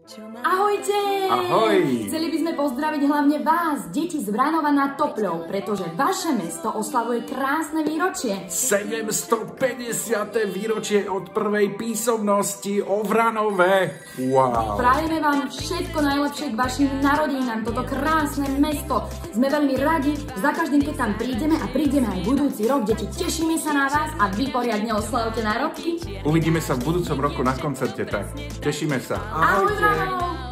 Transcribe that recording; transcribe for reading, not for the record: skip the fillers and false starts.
Ahojte! Ahoj! Chceli by sme pozdraviť hlavne vás, deti z Vranova nad Topľou, pretože vaše mesto oslavuje krásne výročie. 750. výročie od prvej písomnosti o Vranove. Wow! Prajeme vám všetko najlepšie k vašim narodinám, toto krásne mesto. Sme veľmi radi, za každým, keď tam prídeme a prídeme aj budúci rok. Deti, tešíme sa na vás a vy poriadne oslavujte národky. Uvidíme sa v budúcom roku na koncerte, tak tešíme sa. Ahoj, Vranov!